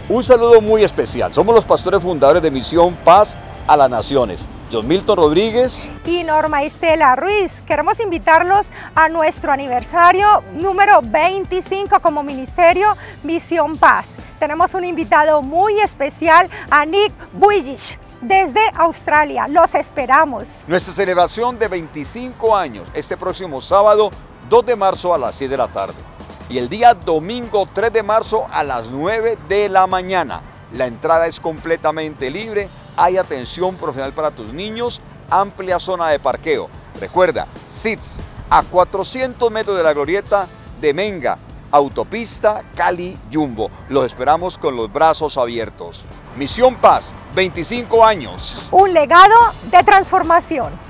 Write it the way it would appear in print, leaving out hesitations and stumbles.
Un saludo muy especial. Somos los pastores fundadores de Misión Paz a las Naciones. John Milton Rodríguez y Norma Estela Ruiz. Queremos invitarlos a nuestro aniversario número 25 como Ministerio Misión Paz. Tenemos un invitado muy especial, a Nick Vujicic, desde Australia. Los esperamos. Nuestra celebración de 25 años este próximo sábado 2 de marzo a las 6 de la tarde y el día domingo 3 de marzo a las 9 de la mañana. La entrada es completamente libre, hay atención profesional para tus niños, amplia zona de parqueo. Recuerda, SITS a 400 metros de la glorieta de Menga, autopista Cali-Jumbo. Los esperamos con los brazos abiertos. Misión Paz, 25 años. Un legado de transformación.